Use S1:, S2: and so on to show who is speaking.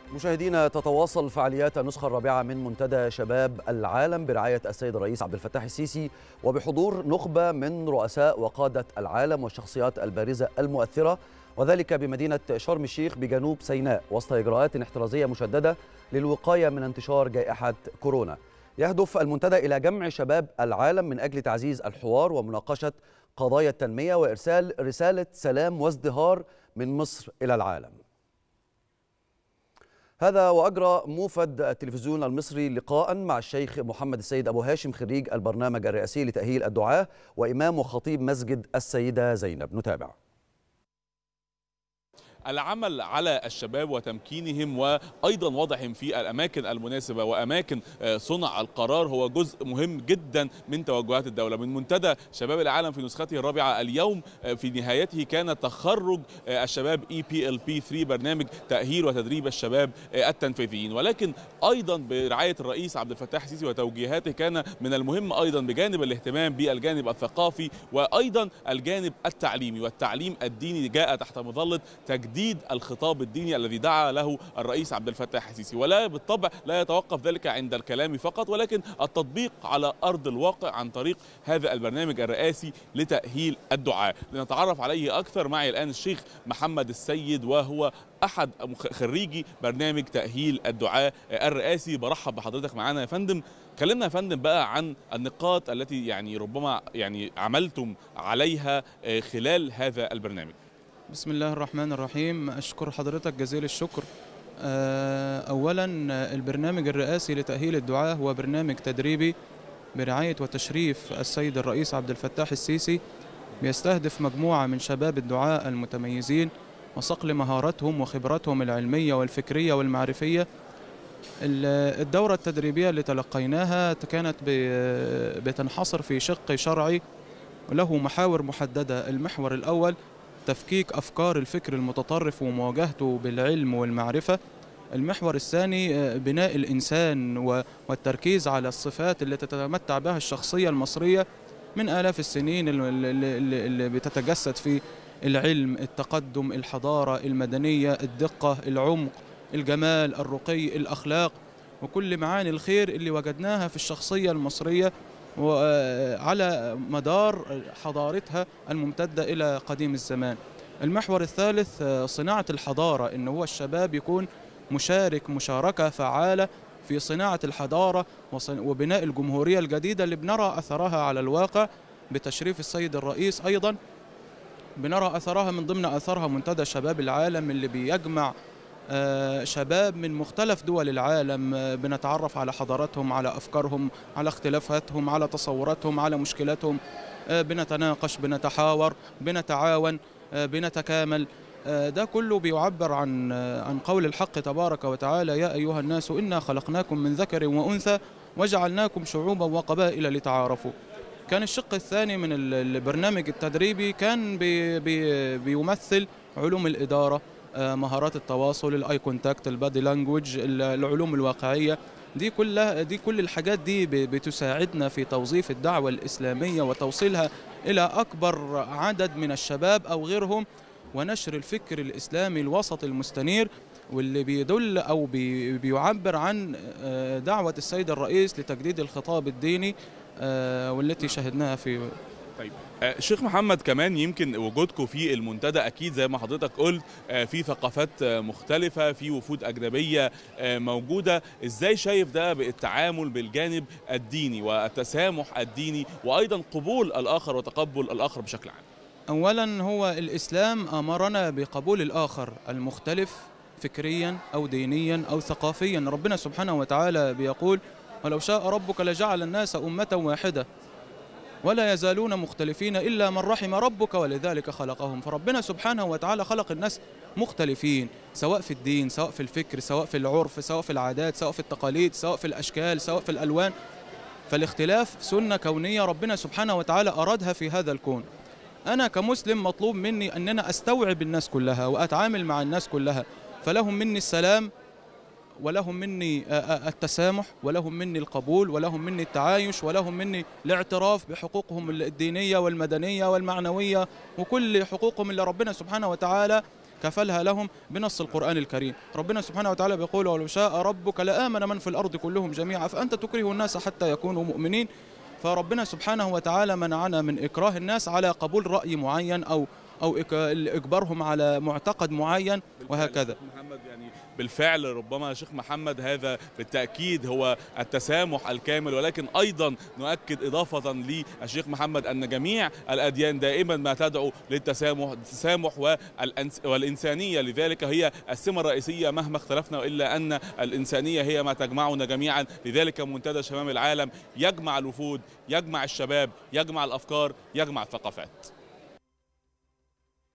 S1: مشاهدينا، تتواصل فعاليات النسخة الرابعة من منتدى شباب العالم برعاية السيد الرئيس عبد الفتاح السيسي وبحضور نخبة من رؤساء وقادة العالم والشخصيات البارزة المؤثرة، وذلك بمدينة شرم الشيخ بجنوب سيناء وسط إجراءات احترازية مشددة للوقاية من انتشار جائحة كورونا. يهدف المنتدى إلى جمع شباب العالم من أجل تعزيز الحوار ومناقشة قضايا التنمية وإرسال رسالة سلام وازدهار من مصر إلى العالم. هذا وأجرى موفد التلفزيون المصري لقاء مع الشيخ محمد السيد أبو هاشم خريج البرنامج الرئاسي لتأهيل الدعاة وإمام وخطيب مسجد السيدة زينب. نتابع.
S2: العمل على الشباب وتمكينهم وأيضا وضعهم في الأماكن المناسبة وأماكن صنع القرار هو جزء مهم جدا من توجهات الدولة. من منتدى شباب العالم في نسخته الرابعة اليوم في نهايته كان تخرج الشباب EPLP 3 برنامج تأهيل وتدريب الشباب التنفيذيين، ولكن أيضا برعاية الرئيس عبد الفتاح السيسي وتوجيهاته كان من المهم أيضا بجانب الاهتمام بالجانب الثقافي وأيضا الجانب التعليمي والتعليم الديني جاء تحت مظلة تجديد الخطاب الديني الذي دعا له الرئيس عبد الفتاح السيسي. ولا بالطبع لا يتوقف ذلك عند الكلام فقط، ولكن التطبيق على أرض الواقع عن طريق هذا البرنامج الرئاسي لتأهيل الدعاة. لنتعرف عليه أكثر معي الآن الشيخ محمد السيد، وهو أحد خريجي برنامج تأهيل الدعاة الرئاسي. برحب بحضرتك معنا يا فندم. كلمنا يا فندم بقى عن النقاط التي ربما عملتم عليها خلال هذا البرنامج.
S3: بسم الله الرحمن الرحيم. أشكر حضرتك جزيل الشكر. أولا، البرنامج الرئاسي لتأهيل الدعاة هو برنامج تدريبي برعاية وتشريف السيد الرئيس عبد الفتاح السيسي، بيستهدف مجموعة من شباب الدعاة المتميزين وصقل مهاراتهم وخبراتهم العلمية والفكرية والمعرفية. الدورة التدريبية اللي تلقيناها كانت بتنحصر في شق شرعي له محاور محددة. المحور الأول تفكيك أفكار الفكر المتطرف ومواجهته بالعلم والمعرفة. المحور الثاني بناء الإنسان والتركيز على الصفات اللي تتمتع بها الشخصية المصرية من آلاف السنين اللي بتتجسد في العلم، التقدم، الحضارة، المدنية، الدقة، العمق، الجمال، الرقي، الأخلاق، وكل معاني الخير اللي وجدناها في الشخصية المصرية وعلى مدار حضارتها الممتدة إلى قديم الزمان. المحور الثالث صناعة الحضارة، إن هو الشباب يكون مشارك مشاركة فعالة في صناعة الحضارة وبناء الجمهورية الجديدة اللي بنرى أثرها على الواقع بتشريف السيد الرئيس. أيضا بنرى أثرها من ضمن أثرها منتدى شباب العالم اللي بيجمع شباب من مختلف دول العالم، بنتعرف على حضاراتهم، على أفكارهم، على اختلافاتهم، على تصوراتهم، على مشكلاتهم، بنتناقش، بنتحاور، بنتعاون، بنتكامل. ده كله بيعبر عن قول الحق تبارك وتعالى: يا أيها الناس إنا خلقناكم من ذكر وأنثى وجعلناكم شعوبا وقبائل لتعارفوا. كان الشق الثاني من البرنامج التدريبي كان بيمثل علوم الإدارة، مهارات التواصل، الاي كونتاكت، البادي لانجوج، العلوم الواقعيه. دي كل الحاجات دي بتساعدنا في توظيف الدعوه الاسلاميه وتوصيلها الى اكبر عدد من الشباب او غيرهم، ونشر الفكر الاسلامي الوسط المستنير واللي بيدل او بيعبر عن دعوه السيد الرئيس لتجديد الخطاب الديني والتي شهدناها في.
S2: طيب شيخ محمد، كمان يمكن وجودكم في المنتدى أكيد زي ما حضرتك قلت في ثقافات مختلفة، في وفود أجنبية موجودة. إزاي شايف ده بالتعامل بالجانب الديني والتسامح الديني وأيضا قبول الآخر وتقبل الآخر بشكل عام؟
S3: أولا، هو الإسلام أمرنا بقبول الآخر المختلف فكريا أو دينيا أو ثقافيا. ربنا سبحانه وتعالى بيقول: ولو شاء ربك لجعل الناس أمة واحدة ولا يزالون مختلفين إلا من رحم ربك ولذلك خلقهم. فربنا سبحانه وتعالى خلق الناس مختلفين، سواء في الدين، سواء في الفكر، سواء في العرف، سواء في العادات، سواء في التقاليد، سواء في الأشكال، سواء في الألوان. فالاختلاف سنة كونية ربنا سبحانه وتعالى أرادها في هذا الكون. أنا كمسلم مطلوب مني أن أنا أستوعب الناس كلها وأتعامل مع الناس كلها، فلهم مني السلام ولهم مني التسامح ولهم مني القبول ولهم مني التعايش ولهم مني الاعتراف بحقوقهم الدينية والمدنية والمعنوية وكل حقوقهم اللي ربنا سبحانه وتعالى كفلها لهم بنص القرآن الكريم. ربنا سبحانه وتعالى بيقول ولو شاء ربك لآمن من في الأرض كلهم جميعا فأنت تكره الناس حتى يكونوا مؤمنين. فربنا سبحانه وتعالى منعنا من إكراه الناس على قبول رأي معين أو إجبارهم على معتقد معين وهكذا.
S2: محمد يعني بالفعل ربما شيخ محمد هذا بالتأكيد هو التسامح الكامل، ولكن أيضا نؤكد إضافة للشيخ محمد أن جميع الأديان دائما ما تدعو للتسامح والإنسانية، لذلك هي السمة الرئيسية مهما اختلفنا، إلا أن الإنسانية هي ما تجمعنا جميعا. لذلك منتدى شباب العالم يجمع الوفود، يجمع الشباب، يجمع الأفكار، يجمع الثقافات.